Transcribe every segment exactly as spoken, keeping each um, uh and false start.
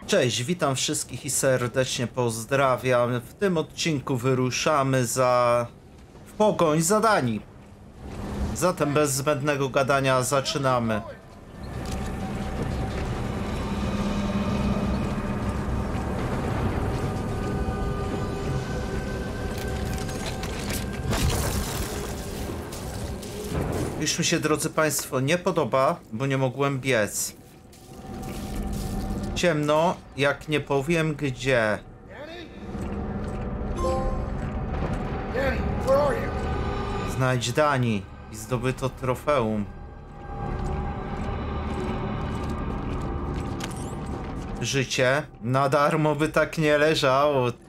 Cześć, witam wszystkich i serdecznie pozdrawiam. W tym odcinku wyruszamy za... w pogoń za Dani. Zatem bez zbędnego gadania zaczynamy. Już mi się, drodzy Państwo, nie podoba, bo nie mogłem biec. Ciemno, jak nie powiem gdzie. Znajdź Dani i zdobyto trofeum. Życie na darmo by tak nie leżało tu.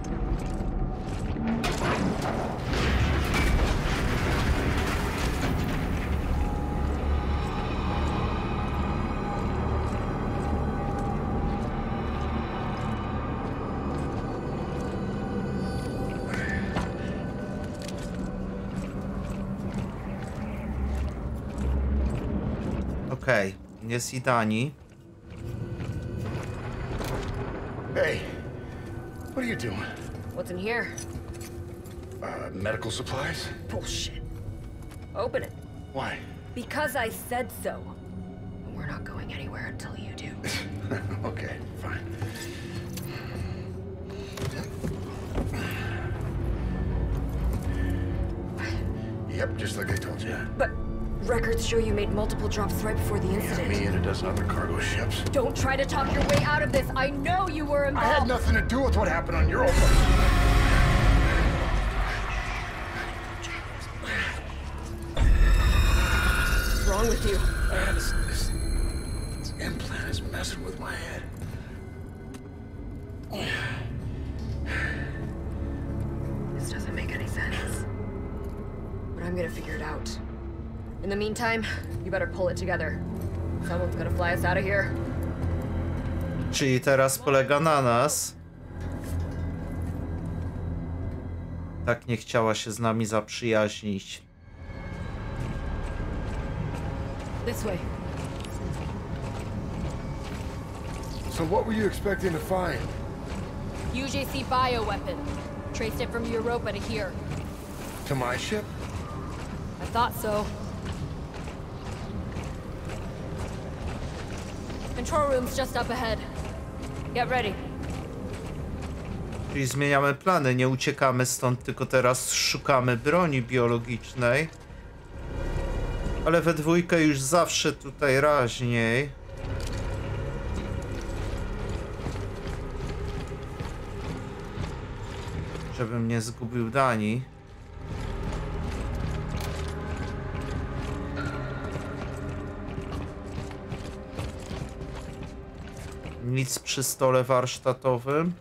Okej, okay. Jest i Dani. Hey, what are you doing? What's in here? Uh, medical supplies? Bullshit. Open it. Why? Because I said so. We're not going anywhere until you do. Okay, fine. Yep, just like I told you. But records show you made multiple drops right before the Yeah, incident. me and a dozen other cargo ships. Don't try to talk your way out of this. I know you were I involved. had nothing to do with what happened on Europa. What's wrong with you? Uh, this, this, this implant is messing with my head. This doesn't make any sense. But I'm gonna figure it out. In the meantime, you better pull it together. Someone's gonna fly us out of here. Czyli teraz polega na nas. Tak nie chciała się z nami zaprzyjaźnić. This way. So what were you expecting to find? U J C bioweapon. Traced it from Europa to here. To my ship? I thought so. Control room's just up ahead. Get ready. Czyli zmieniamy plany, nie uciekamy stąd, tylko teraz szukamy broni biologicznej. Ale we dwójkę już zawsze tutaj raźniej. Żebym nie zgubił Dani. Nic przy stole warsztatowym.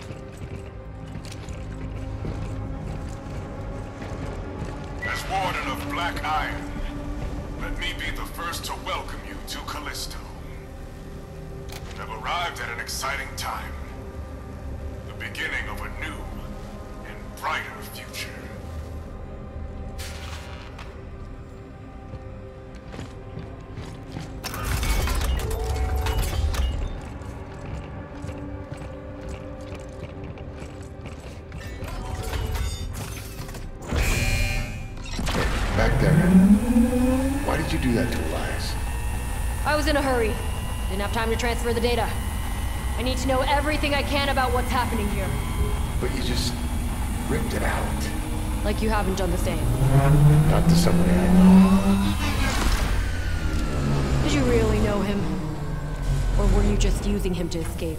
As Warden of Black Iron, let me be the first to welcome you to Callisto. You have arrived at an exciting time. The beginning of a new and brighter future. Back there. Why did you do that to Elias? I was in a hurry. Didn't have time to transfer the data. I need to know everything I can about what's happening here. But you just ripped it out. Like you haven't done the same. Not to somebody I know. Did you really know him? Or were you just using him to escape?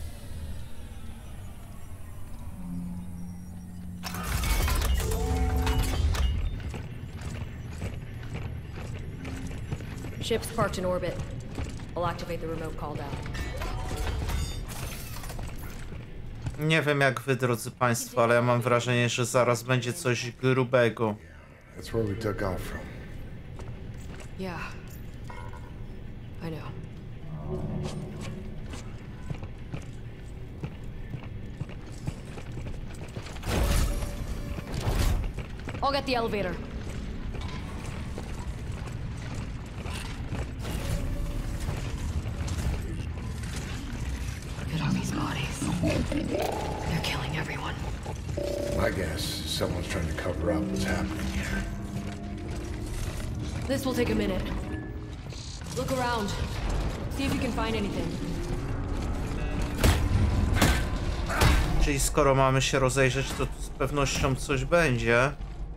Ship's parked in orbit. I'll activate the remote call down. Nie wiem jak wy, drodzy Państwo, ale ja mam wrażenie, że zaraz będzie coś grubego. That's where we took off from. Yeah. I know. I'll get the elevator. Look at all these bodies. They're killing everyone. My guess is someone's trying to cover up what's happening here. This will take a minute. Look around. See if you can find anything. Czyli skoro mamy się rozejrzeć, to tu z pewnością coś będzie.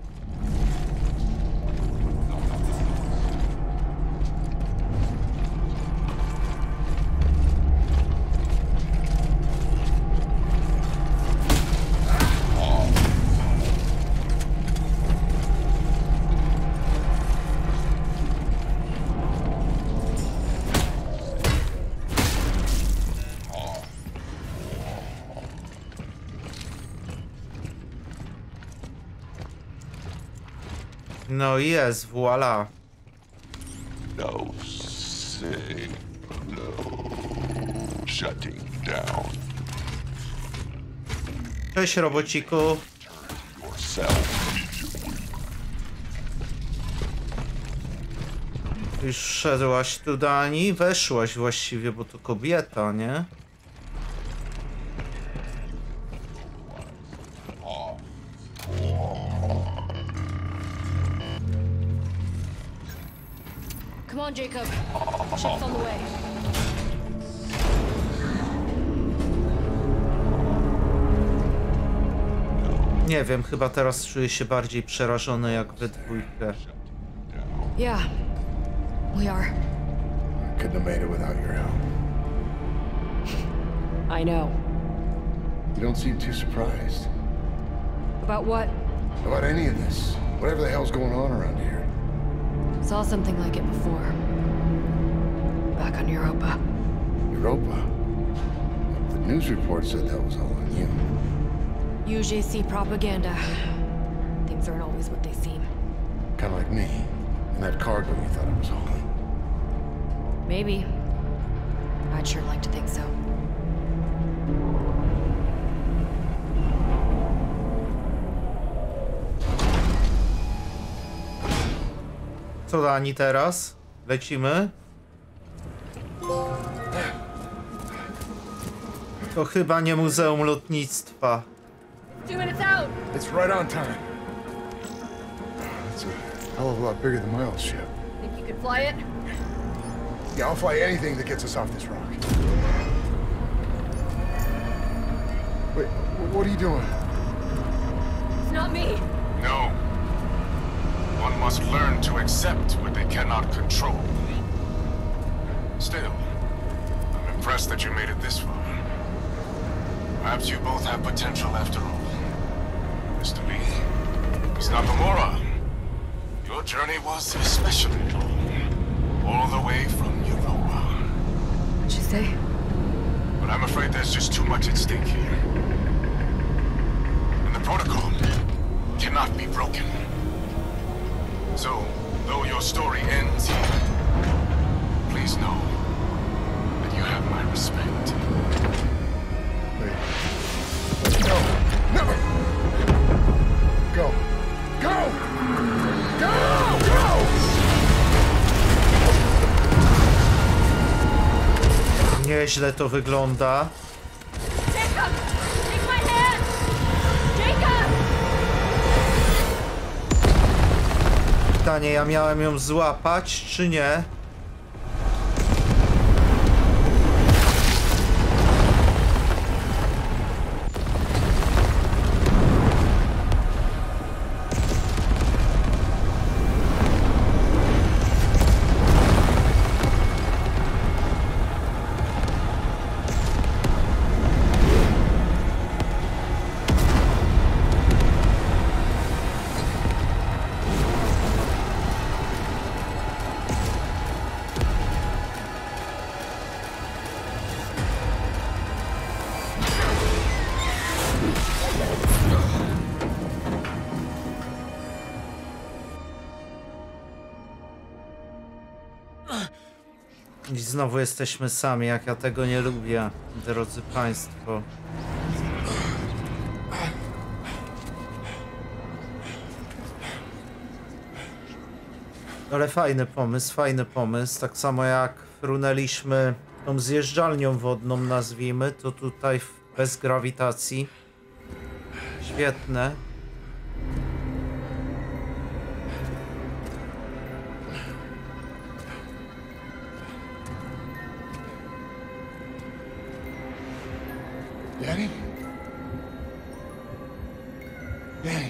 No jest, voila. No say no. Shutting down. Cześć, robociku. Yourself. Już szedłaś tu, Dani? Weszłaś właściwie, bo to kobieta, nie? Come on, Jacob. Ship's on the way. Nie wiem, chyba teraz czuję się bardziej przerażony jak we dwójkę. Yeah, we are. I couldn't have made it without your help. I know. You don't seem too surprised About what? about any of this. Whatever the hell's going on around here. Saw something like it before. Back on Europa. Europa. The news report said that was all on you. U J C propaganda. Things aren't always what they seem. Kind of like me. And that cargo you thought it was home. Maybe. I'd sure like to think so. Co, Dani, teraz? Lecimy? To chyba nie Muzeum Lotnictwa. Two minutes out! It's right on time. It's a hell of a lot bigger than my old ship. Think you could fly it? Yeah, I'll fly anything that gets us off this rock. Wait, what are you doing? It's not me. No. One must learn to accept what they cannot control. Still, I'm impressed that you made it this far. Perhaps you both have potential after all. Mister Lee, Miss Nakamura, your journey was especially long. All the way from Europa. What'd you say? But I'm afraid there's just too much at stake here. And the protocol cannot be broken. So, though your story ends here, please know that you have my respect. Wait. No! No! Go! Go! Go! Go! Nieźle to wygląda. Jacob! Take my hand! Jacob! Pytanie, ja miałem ją złapać, czy nie? I znowu jesteśmy sami, jak ja tego nie lubię, drodzy państwo. Ale fajny pomysł, fajny pomysł. Tak samo jak frunęliśmy tą zjeżdżalnią wodną, nazwijmy, to tutaj w- bez grawitacji. Świetne. Danny? Danny?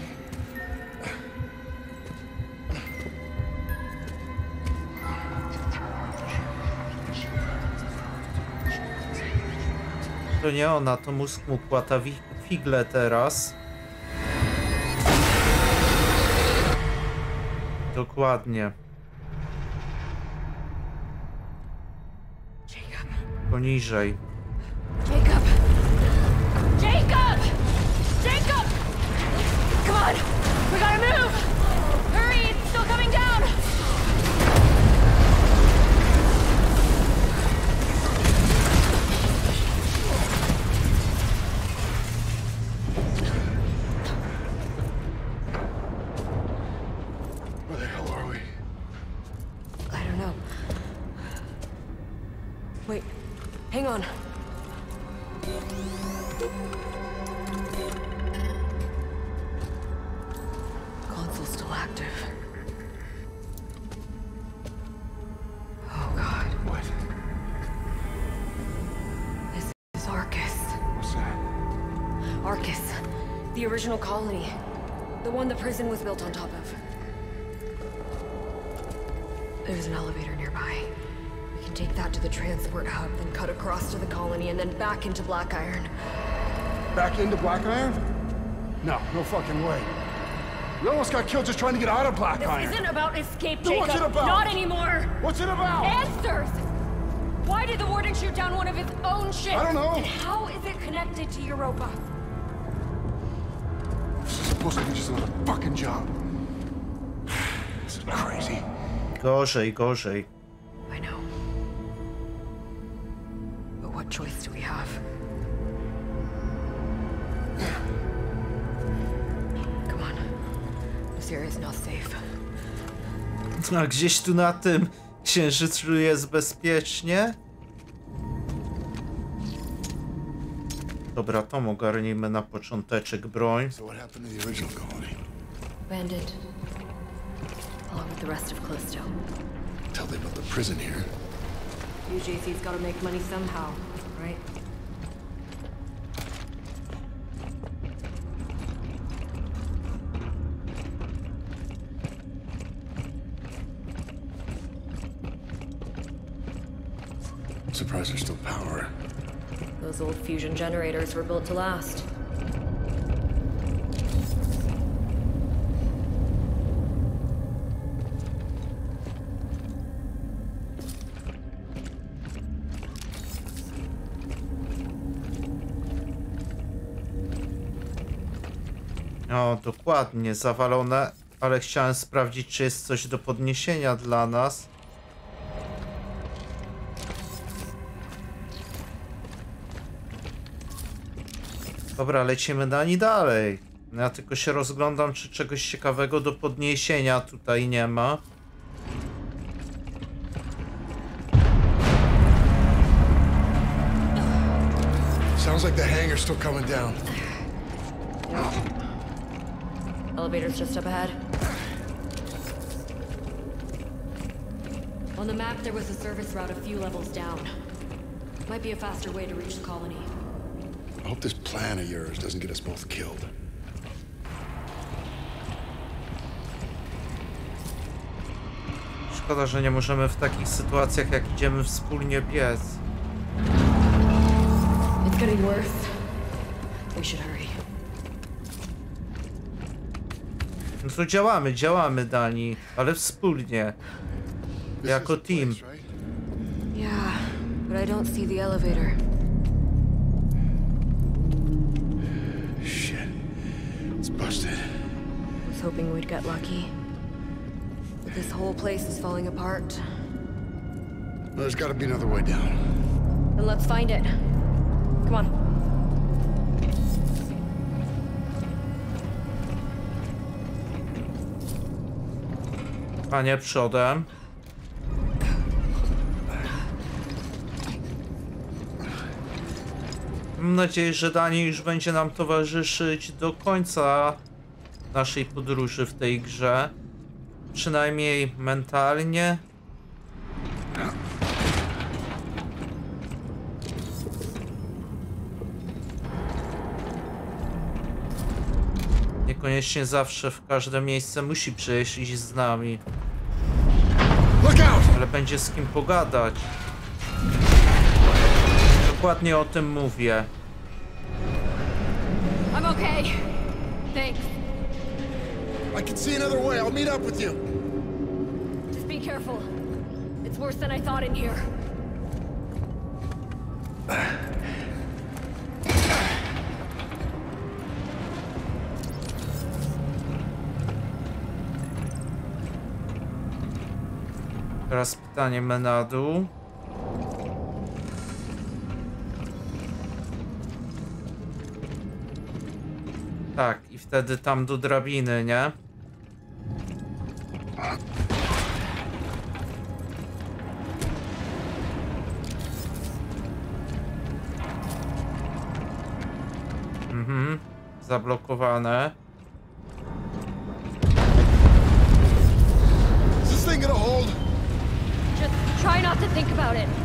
To nie ona, to mózg mu płata wi- figle teraz. Dokładnie. Jacob. Poniżej. Jacob! Jacob! Jacob! Come on! We gotta move! Hurry! It's still coming down! Where the hell are we? I don't know. Wait, hang on. Console's still active. Oh god. What? This is Arcus. What's that? Arcus. The original colony. The one the prison was built on top of. There's an elevator nearby. We can take that to the transport hub, then cut across to the colony, and then back into Black Iron. Back into Black Iron? No, no fucking way. We almost got killed just trying to get out of Black This Iron. isn't about escape, Then Jacob. what's it about? Not anymore. What's it about? Answers! Why did the Warden shoot down one of his own ships? I don't know. And how is it connected to Europa? This is supposed to be just another fucking job. This is crazy. Gorzej, gorzej. I know. But what choice do we have? Come on. This area is not safe. A gdzieś tu na tym księżycu jest bezpiecznie? Dobra, to ogarnijmy na począteczek broń. So what happened to the original colony? Abandoned. Along with the rest of Callisto. Tell they built a prison here. U J C's gotta make money somehow, right? I'm surprised there's still power. Those old fusion generators were built to last. O, dokładnie, zawalone, ale chciałem sprawdzić, czy jest coś do podniesienia dla nas. Dobra, lecimy dalej dalej. Ja tylko się rozglądam, czy czegoś ciekawego do podniesienia tutaj nie ma. Sounds like the hangar's still coming down. Elevator's just up ahead. On the map, there was a service route a few levels down. Might be a faster way to reach the colony. I hope this plan of yours doesn't get us both killed. Szkoda, że nie możemy w takich sytuacjach, jak idziemy wspólnie biec. It's getting worse. We should hurry. No to działamy, działamy, Dani, ale wspólnie. This Jako is the team. place, right? Yeah, but I don't see the elevator. Shit. It's busted. Was hoping we'd get lucky. But this whole place is falling apart. Well, there's gotta be another way down. Then let's find it. Come on. Panie przodem. Mam nadzieję, że Dani już będzie nam towarzyszyć do końca naszej podróży w tej grze. Przynajmniej mentalnie. Niekoniecznie zawsze w każde miejsce musi przyjść z nami. Ale będzie z kim pogadać. Dokładnie o tym mówię. I'm okay. Thanks. I can see another way. I'll meet up with you. Just be careful. It's worse than I thought in here. Teraz pytanie Menadu. Tak, i wtedy tam do drabiny, nie? Mhm, zablokowane. Is this thing gonna hold? Just try not to think about it.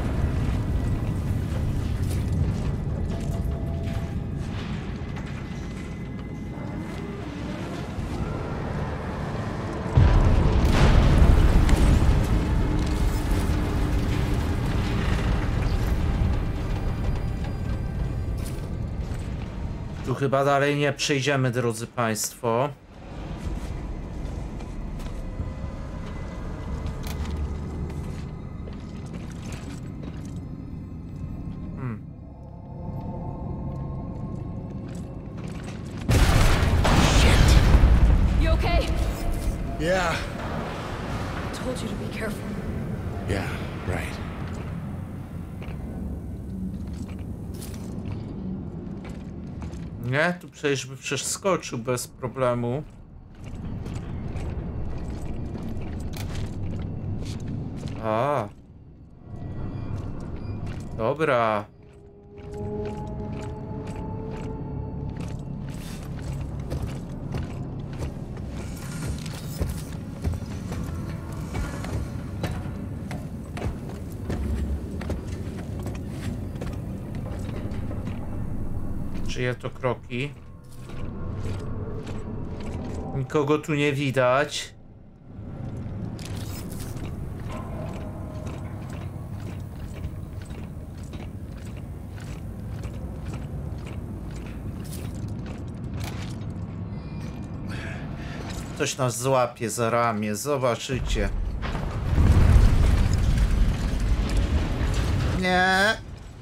Tu chyba dalej nie przejdziemy, drodzy państwo. Hmm. You okay? Yeah. I told you to be careful. Yeah, right. Nie, tu przecież by przeskoczył bez problemu. A. Dobra. Czyje to kroki? Nikogo tu nie widać. Ktoś nas złapie za ramię, zobaczycie. Nie.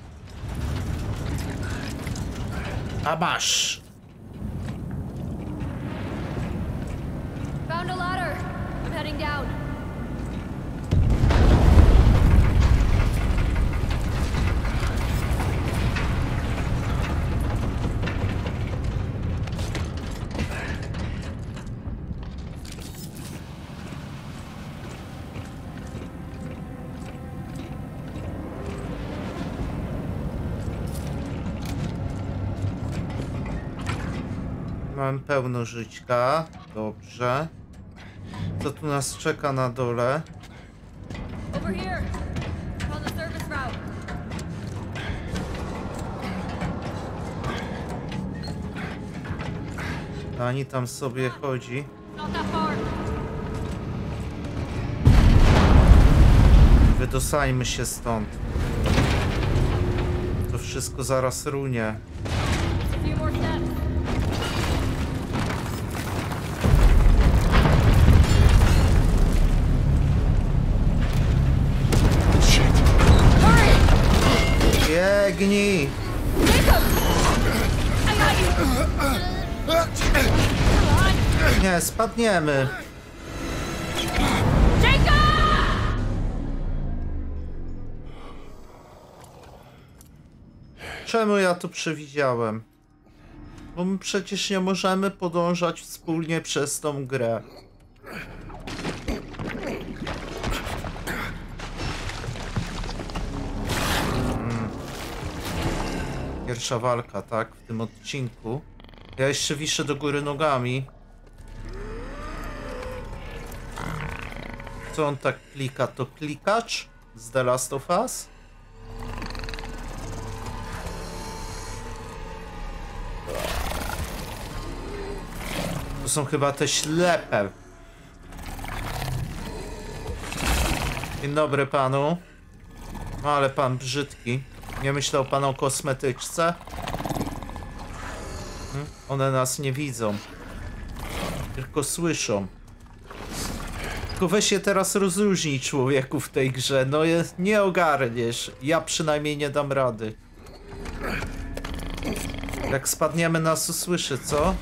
A masz. Found a ladder. I'm heading down. Mam pełno żyćka. Dobrze. Co tu nas czeka na dole? Over here. On the service route. Ani tam sobie chodzi. Not that far. Wydosajmy się stąd. To wszystko zaraz runie. A few more steps. Biegnij! Jacob! I got you! Come on! Nie, spadniemy. Jacob! Czemu ja to przewidziałem? Bo my przecież nie możemy podążać wspólnie przez tą grę. Pierwsza walka, tak? W tym odcinku. Ja jeszcze wiszę do góry nogami. Co on tak klika? To klikacz z The Last of Us? To są chyba te ślepe. Dzień dobry panu. No ale pan brzydki. Nie myślał pan o kosmetyczce? Hmm? One nas nie widzą. Tylko słyszą. Tylko weź się teraz rozróżnij, człowieku, w tej grze. No jest, nie ogarniesz. Ja przynajmniej nie dam rady. Jak spadniemy, nas usłyszy, co?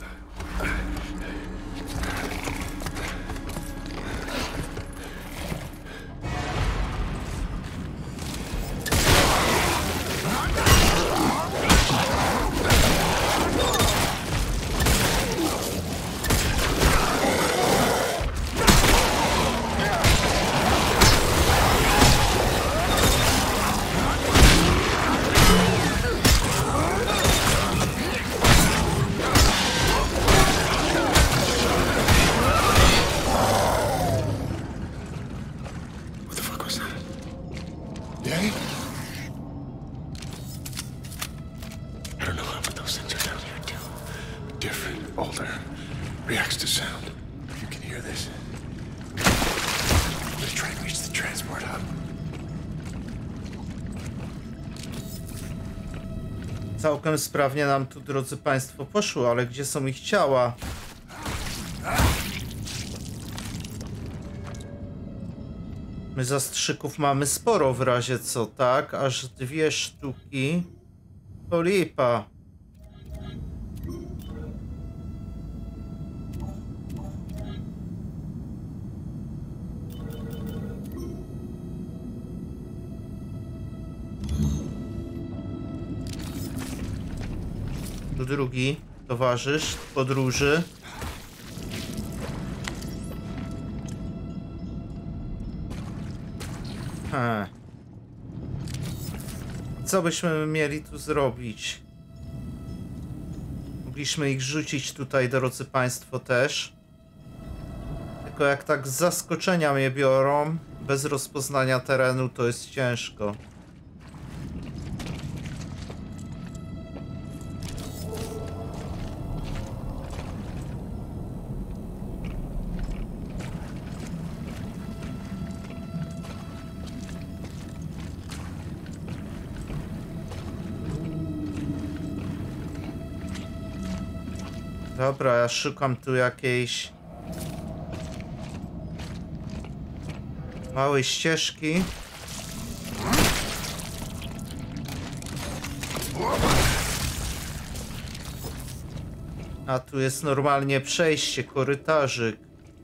Całkiem sprawnie nam tu, drodzy państwo, poszło, ale gdzie są ich ciała? My zastrzyków mamy sporo w razie co, tak? Aż dwie sztuki. To lipa. Tu drugi towarzysz podróży. He. Co byśmy mieli tu zrobić? Mogliśmy ich rzucić tutaj, drodzy państwo, też. Tylko jak tak z zaskoczenia mnie biorą, bez rozpoznania terenu, to jest ciężko. Dobra, ja szukam tu jakiejś małej ścieżki. A tu jest normalnie przejście, korytarzyk.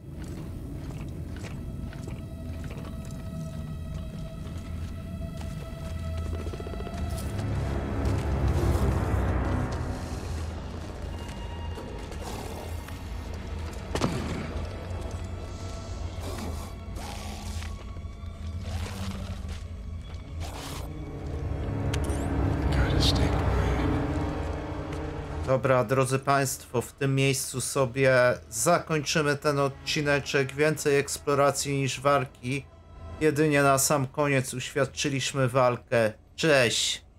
Dobra, drodzy państwo, w tym miejscu sobie zakończymy ten odcineczek. Więcej eksploracji niż walki. Jedynie na sam koniec uświadczyliśmy walkę. Cześć!